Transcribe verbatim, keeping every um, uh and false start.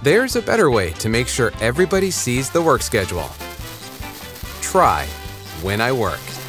There's a better way to make sure everybody sees the work schedule. Try When I Work.